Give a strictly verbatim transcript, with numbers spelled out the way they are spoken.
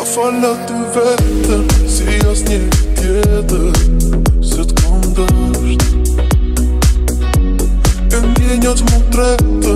Ma fala ty vetën, si as një tjetër, se t'kom dësht. E ndjenjat mu tretë